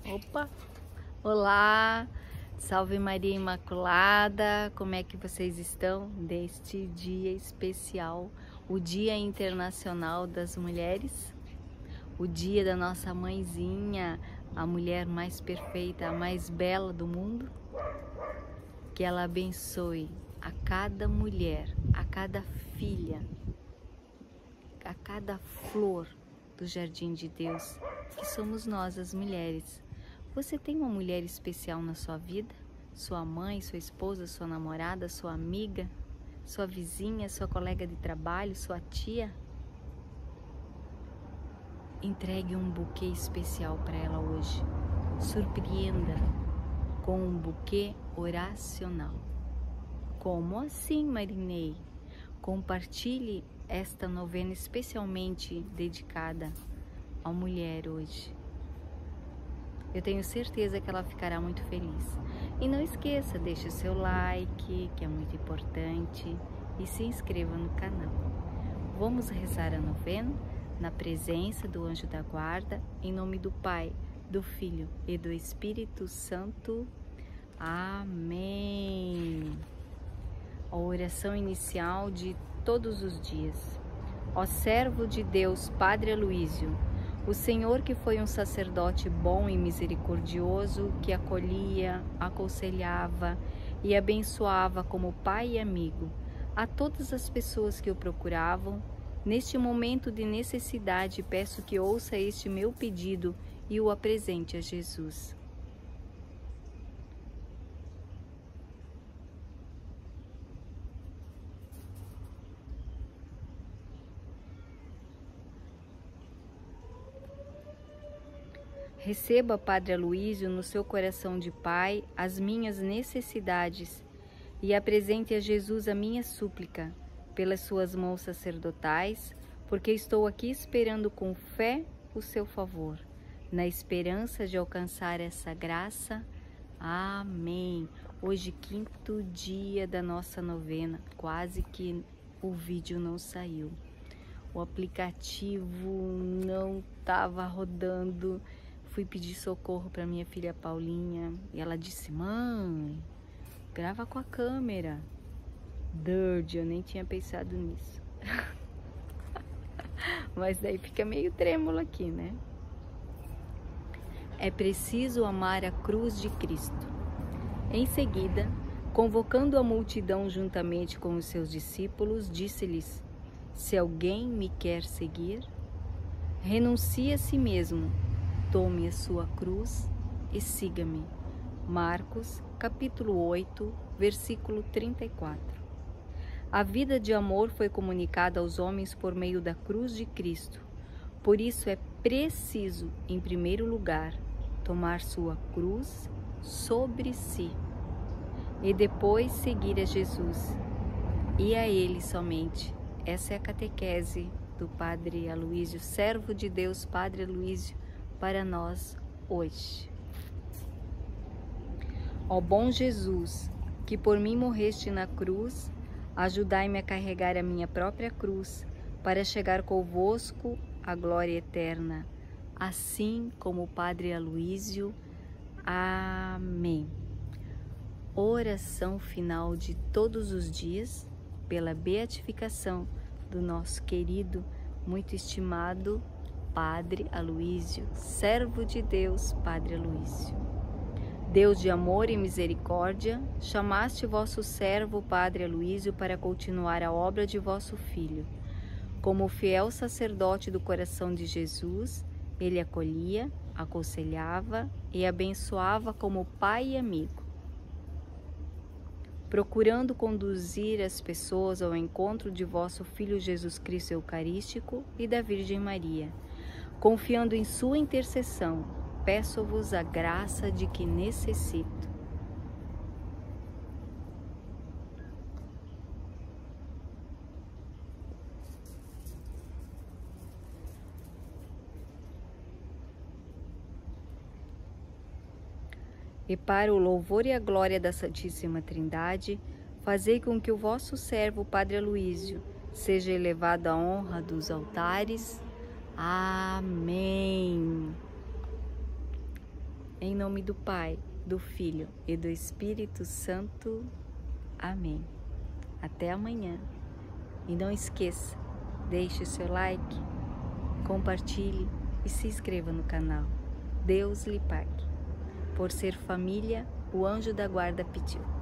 Opa! Olá! Salve Maria Imaculada! Como é que vocês estão neste dia especial, o Dia Internacional das Mulheres? O dia da nossa mãezinha, a mulher mais perfeita, a mais bela do mundo? Que ela abençoe a cada mulher, a cada filha, a cada flor do jardim de Deus, que somos nós, as mulheres. Você tem uma mulher especial na sua vida? Sua mãe, sua esposa, sua namorada, sua amiga, sua vizinha, sua colega de trabalho, sua tia? Entregue um buquê especial para ela hoje. Surpreenda com um buquê oracional. Como assim, Marinei? Compartilhe esta novena especialmente dedicada à mulher hoje. Eu tenho certeza que ela ficará muito feliz. E não esqueça, deixe o seu like, que é muito importante, e se inscreva no canal. Vamos rezar a novena na presença do anjo da guarda, em nome do Pai, do Filho e do Espírito Santo. Amém. A oração inicial de todos os dias. Ó servo de Deus, Padre Aloísio, o Senhor que foi um sacerdote bom e misericordioso, que acolhia, aconselhava e abençoava como pai e amigo a todas as pessoas que o procuravam, neste momento de necessidade peço que ouça este meu pedido e o apresente a Jesus. Receba, Padre Aloísio, no seu coração de pai as minhas necessidades e apresente a Jesus a minha súplica pelas suas mãos sacerdotais, porque estou aqui esperando com fé o seu favor, na esperança de alcançar essa graça. Amém. Hoje, quinto dia da nossa novena, quase que o vídeo não saiu. O aplicativo não estava rodando. Fui pedir socorro para minha filha Paulinha e ela disse: mãe, grava com a câmera. Dirty, eu nem tinha pensado nisso. Mas daí fica meio trêmulo aqui, né? É preciso amar a cruz de Cristo. Em seguida, convocando a multidão juntamente com os seus discípulos, disse-lhes: se alguém me quer seguir, renuncie a si mesmo, tome a sua cruz e siga-me. Marcos, capítulo 8, versículo 34. A vida de amor foi comunicada aos homens por meio da cruz de Cristo. Por isso é preciso, em primeiro lugar, tomar sua cruz sobre si e depois seguir a Jesus e a Ele somente. Essa é a catequese do Padre Aloísio, servo de Deus, Padre Aloísio, para nós hoje. Ó bom Jesus, que por mim morreste na cruz, ajudai-me a carregar a minha própria cruz, para chegar convosco à glória eterna, assim como o Padre Aloísio. Amém. Oração final de todos os dias, pela beatificação do nosso querido, muito estimado Padre Aloísio, servo de Deus, Padre Aloísio. Deus de amor e misericórdia, chamaste vosso servo Padre Aloísio para continuar a obra de vosso Filho. Como fiel sacerdote do coração de Jesus, ele acolhia, aconselhava e abençoava como pai e amigo. Procurando conduzir as pessoas ao encontro de vosso Filho Jesus Cristo Eucarístico e da Virgem Maria, confiando em sua intercessão, peço-vos a graça de que necessito. E para o louvor e a glória da Santíssima Trindade, fazei com que o vosso servo Padre Aloísio seja elevado à honra dos altares. Amém. Em nome do Pai, do Filho e do Espírito Santo. Amém. Até amanhã. E não esqueça, deixe o seu like, compartilhe e se inscreva no canal. Deus lhe pague. Por ser família, o anjo da guarda pediu.